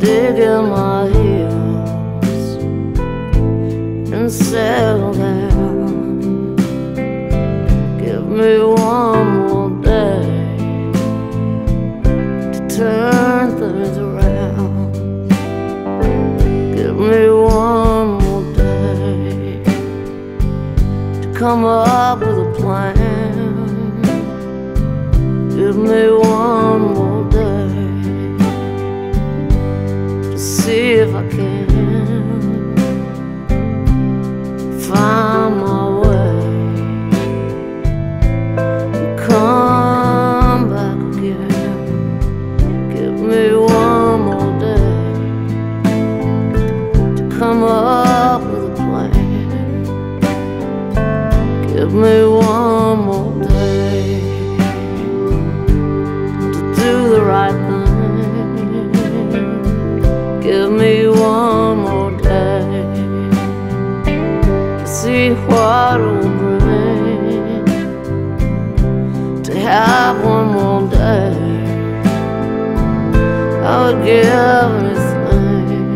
dig in my heels and settle down. Give me one more day to turn things around. Give me one more day to come up with a plan. Give me one more day to see if I can find my way and come back again. Give me one more day to come up with a plan. Give me one more day to do the right thing. Give me one more day to see what it will bring. To have one more day, I would give anything.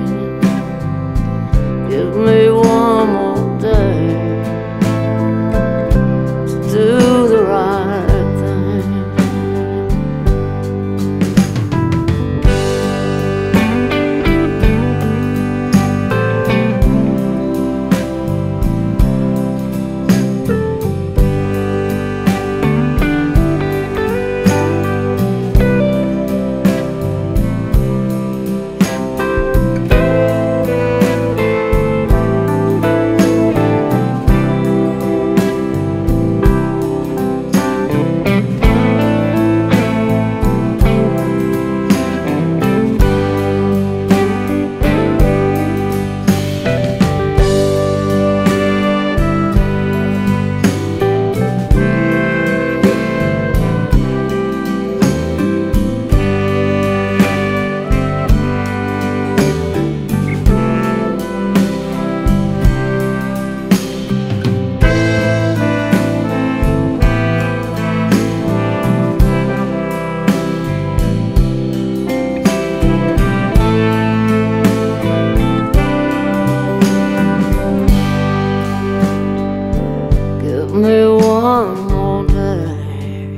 Give me one more day to do the right thing. Give me one more day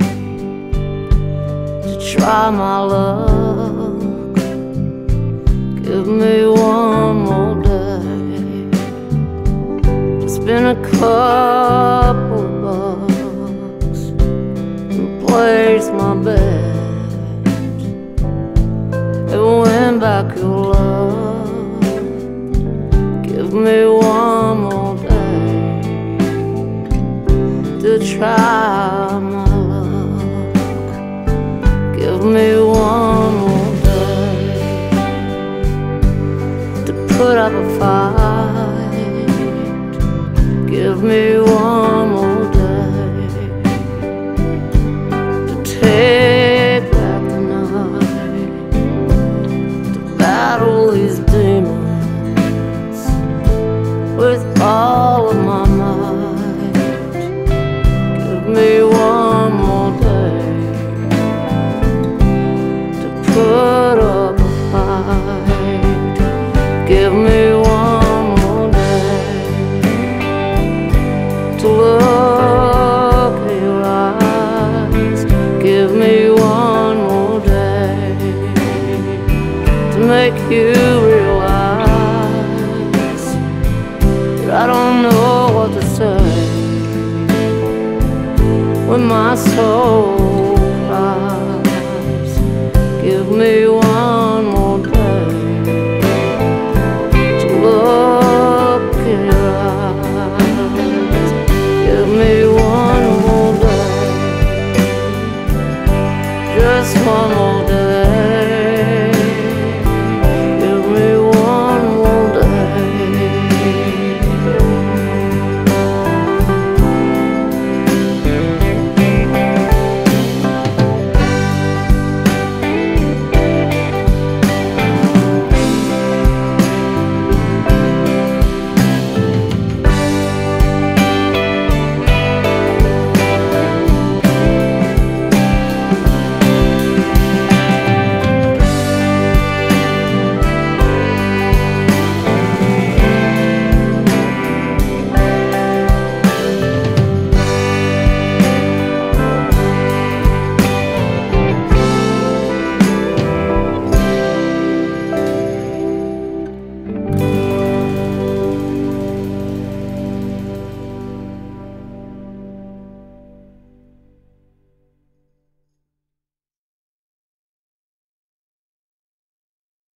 to try my luck. Give me one more day to spend a couple bucks and place my bet and win back your love. Give me one more day to try my luck. Give me one more day to put up a fight. Give me one more day to take back the night, to battle these demons with all of my might. Give me one more day to put up a fight. Give me one more day to look in your eyes. Give me one more day to make you realize that I don't know what to say when my soul cries. Give me one